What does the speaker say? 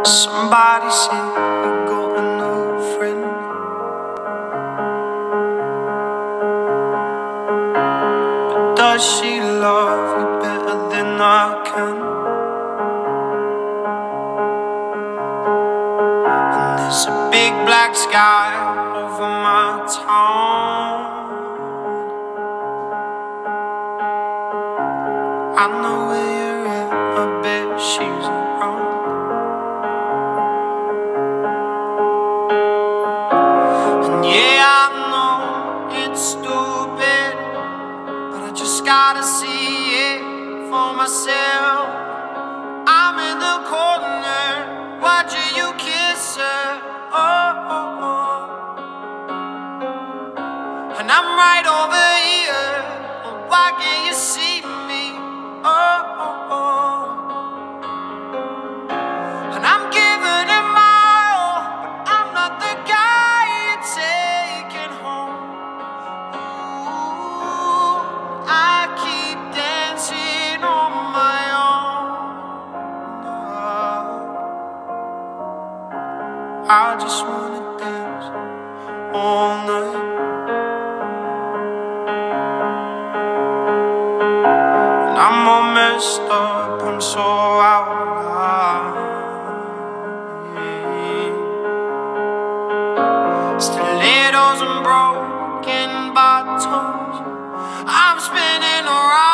Somebody said you got a new friend, but does she love you better than I can? And there's a big black sky over my town. I know where you're at, I bet she's around. Yeah, I know it's stupid, but I just gotta see it for myself. I'm in the corner, watching you kiss her. Oh, oh, oh. And I'm right over here, well, why can't you see me? Oh, oh, oh. And I'm giving it my all, but I'm not the guy you're taking home. I keep dancing on my own. I just wanna dance all night. And I'm all messed up, I'm so out of line. Stilettos and broken bottles, I'm spinning around.